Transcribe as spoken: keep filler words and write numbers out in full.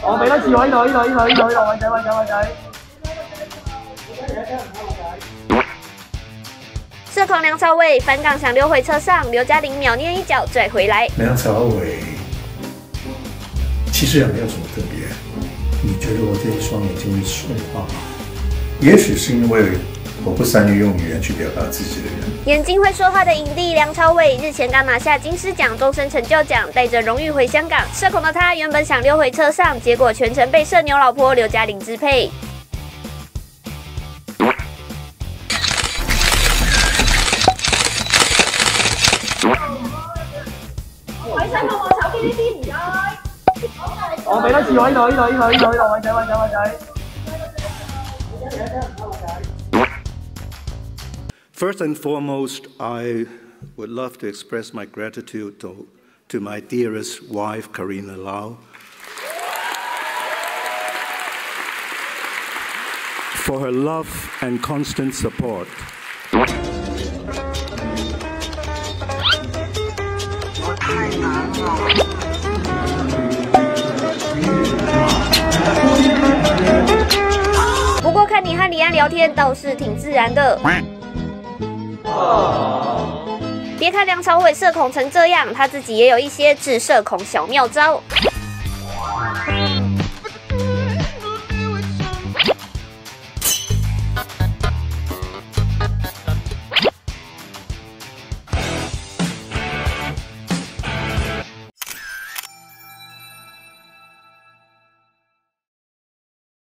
我俾多次我呢度呢度呢度呢度呢度，位仔位仔位仔。 社恐梁朝伟返港想溜回车上，刘嘉玲秒捏一脚拽回来。 梁朝伟其实也没有什么特别。你觉得我这一双眼睛会说话吗？也许是因为我不善于用语言去表达自己的人。 眼睛会说话的影帝梁朝伟日前刚拿下金狮奖终身成就奖，带着荣誉回香港。社恐的他原本想溜回车上，结果全程被社牛老婆刘嘉玲支配。 位使幫我手機呢啲唔該。 我俾多次我呢度呢度呢度呢度呢度，位仔位仔位仔。 First and foremost, I would love to express my gratitude to, to my dearest wife, Karina Lau, for her love and constant support. Oh, 不过看你和李安聊天倒是挺自然的。别看梁朝伟社恐成这样，他自己也有一些治社恐小妙招。